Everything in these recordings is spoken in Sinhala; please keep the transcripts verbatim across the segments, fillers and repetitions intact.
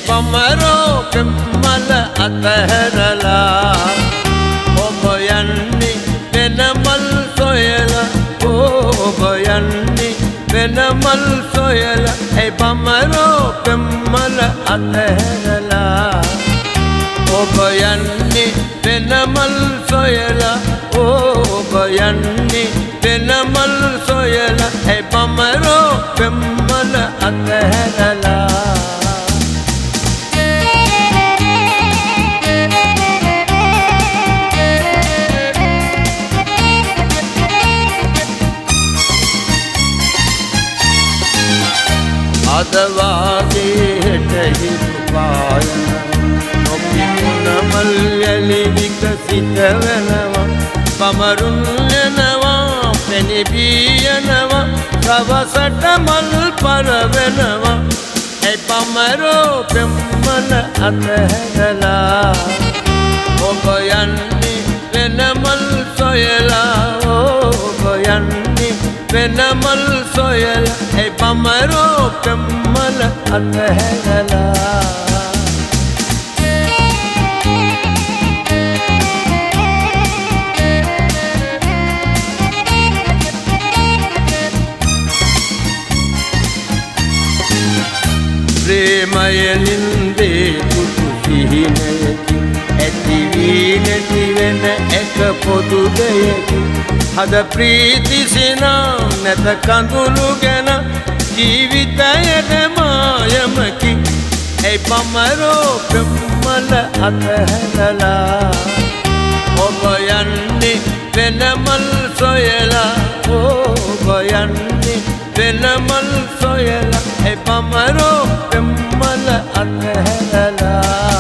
පමරෝ පෙම්මල අතහැරලා ඔබ යන්නේ වෙනමල් සොයලා ඔබ යන්නේ වෙනමල් සොයලා ඒ පමරෝ පෙම්මල අතහැරලා ඔබ යන්නේ වෙනමල් සොයලා ඔබ යන්නේ වෙනමල් සොයලා ඒ පමරෝ පෙම්මල අතහැරලා අදවාගේට හිතුපායන නොපිමුණ මල්යලි විකසිත වෙනවා පමරුන් යනවා පෙනිබියනවා සවසට මල් පරවෙනවා ඒ පමරෝ පෙම්මල අතහැරලා ඔබ යන්නේ වෙනමල් සොයලා ඔබ යන්නේ වෙනමල් සොයලා ඒ පමරෝ පෙම්මල අතහැරලා ප්‍රේමයෙන්දේ පුතු සිහිනයකි ඇති වී නැති වෙන එක පොදු දෙයකි හද ප්‍රීති සිනා නැත කඳුළු ගැන ජීවිතයට මායමකි ඒ පමරෝ පෙම්මල අතහැරලා ඔබ යන්නේ වෙනමල් සොයලා ඔබ යන්නේ වෙනමල් සොයලා ඒ පමරෝ පෙම්මල අතහැරලා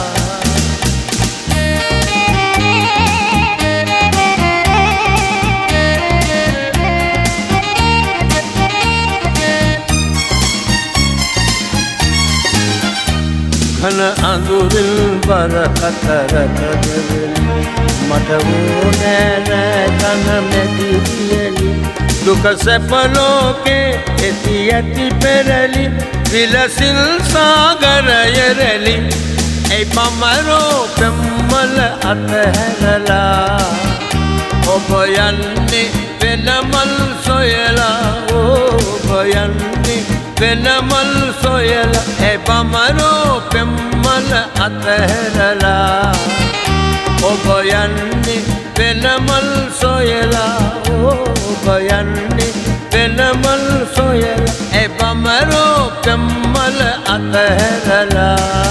घन अंदुरिल बर कतरकदली मट वोने कन मेदियली दुख सेपलोके एति एति पेरली विलसिल सागर यरली ए पमरो पम्मल अतहरला ඔබ යන්නේ වෙනමල් සොයලා ඔබ යන්නේ වෙනමල් සොයලා ඒ පමරෝ පෙම්මල අතහැරලා ඔබ යන්නේ වෙනමල් සොයලා ඔබ යන්නේ වෙනමල් සොයලා ඒ පමරෝ පෙම්මල අතහැරලා